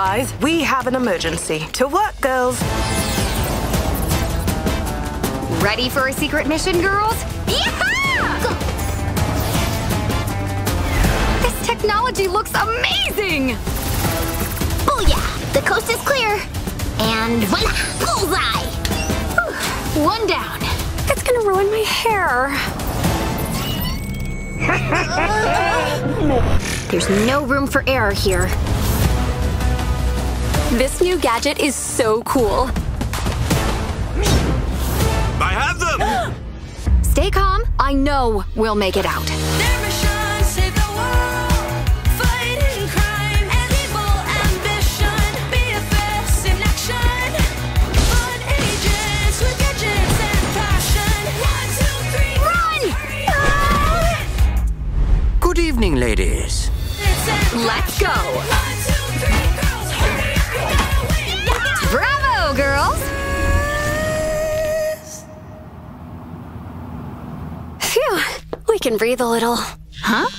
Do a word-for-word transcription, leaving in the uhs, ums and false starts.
Spies, we have an emergency. To work, girls. Ready for a secret mission, girls? Yeah! This technology looks amazing! Oh yeah, the coast is clear. And voila, bullseye! Whew, one down. It's gonna ruin my hair. There's no room for error here. This new gadget is so cool. I have them! Stay calm. I know we'll make it out. Their mission, save the world. Fighting crime and evil ambition. B F Fs in action. Fun agents with gadgets and passion. One, two, three, Run! Ah! Good evening, ladies. Let's go! One, two, three, girls, hurry up, we gotta win! Bravo, girls! Phew, we can breathe a little. Huh?